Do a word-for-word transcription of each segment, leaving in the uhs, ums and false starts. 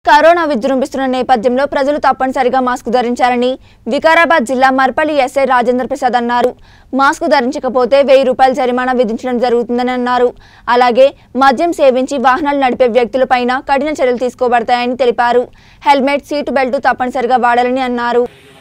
Corona విజృంభిస్తున్న నేపథ్యంలో ప్రజలు తప్పనిసరిగా మాస్క్ ధరించాలని వికారాబాద్ జిల్లా మర్పల్లి ఎస్ఐ రాజేంద్ర ప్రసాద్ అన్నారు. మాస్క్ ధరించకపోతే వెయ్యి రూపాయల జరిమానా విధించడం జరుగుతుందని అన్నారు. అలాగే మద్యం సేవించి వాహనాలు నడిపే వ్యక్తులపైన కఠిన చర్యలు తీసుకోబడతాయని తెలిపారు. హెల్మెట్, సీటు బెల్ట్ తప్పనిసరిగా వాడాలని అన్నారు.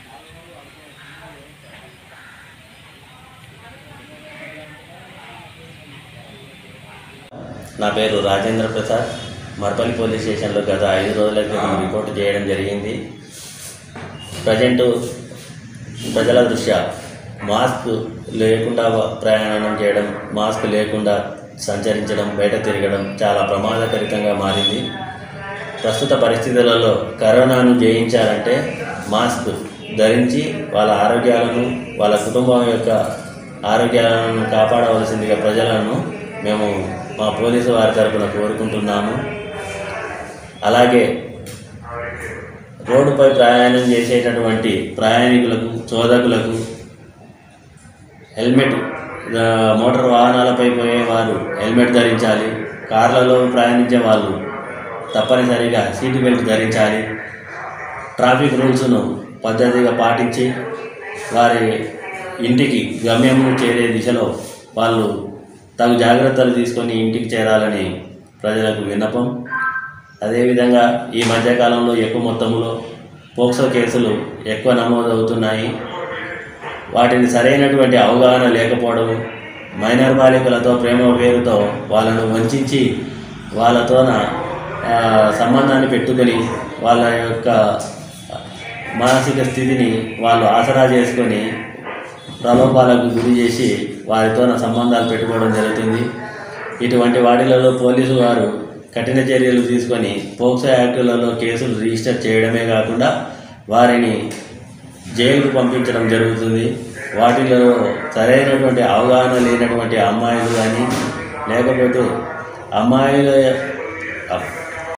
నా పేరు రాజేంద్ర ప్రసాద్. మర్పల్లి పోలీస్ స్టేషన్లో గత ఐదు రోజుల క్రితం రిపోర్ట్ చేయడం జరిగింది. ప్రజెంట్ ప్రజల దృష్ట్యా మాస్క్ లేకుండా ప్రయాణం చేయడం, మాస్క్ లేకుండా సంచరించడం, బయట తిరగడం చాలా ప్రమాదకరంగా మారింది. ప్రస్తుత పరిస్థితులలో కరోనాను జయించాలంటే మాస్క్ ధరించి వాళ్ళ ఆరోగ్యాలను, వాళ్ళ కుటుంబం యొక్క ఆరోగ్యాలను కాపాడవలసిందిగా ప్రజలను మేము మా పోలీసు వారి తరఫున కోరుకుంటున్నాము. అలాగే రోడ్డుపై ప్రయాణం చేసేటటువంటి ప్రయాణికులకు, చోదకులకు హెల్మెట్, మోటార్ వాహనాలపై పోయే వారు హెల్మెట్ ధరించాలి. కార్లలో ప్రయాణించే వాళ్ళు తప్పనిసరిగా సీటు బెల్ట్ ధరించాలి. ట్రాఫిక్ రూల్స్ను పద్ధతిగా పాటించి వారి ఇంటికి గమ్యం చేరే దిశలో వాళ్ళు తగు జాగ్రత్తలు తీసుకొని ఇంటికి చేరాలని ప్రజలకు విన్నపం. అదేవిధంగా ఈ మధ్యకాలంలో ఎక్కువ మొత్తంలో పోక్సో కేసులు ఎక్కువ నమోదవుతున్నాయి. వాటిని సరైనటువంటి అవగాహన లేకపోవడం, మైనర్ బాలికలతో ప్రేమ పేరుతో వాళ్ళను వంచి వాళ్ళతోన సంబంధాన్ని పెట్టుకొని వాళ్ళ యొక్క మానసిక స్థితిని వాళ్ళు ఆసరా చేసుకొని ప్రలోభాలకు గురి చేసి వారితో సంబంధాలు పెట్టుకోవడం జరుగుతుంది. ఇటువంటి వాటిలలో పోలీసు వారు కఠిన చర్యలు తీసుకొని పోక్సో యాక్టులలో కేసులు రిజిస్టర్ చేయడమే కాకుండా వారిని జైలుకు పంపించడం జరుగుతుంది. వాటిలో సరైనటువంటి అవగాహన లేనటువంటి అమ్మాయిలు కానీ, లేకపోతే అమ్మాయిల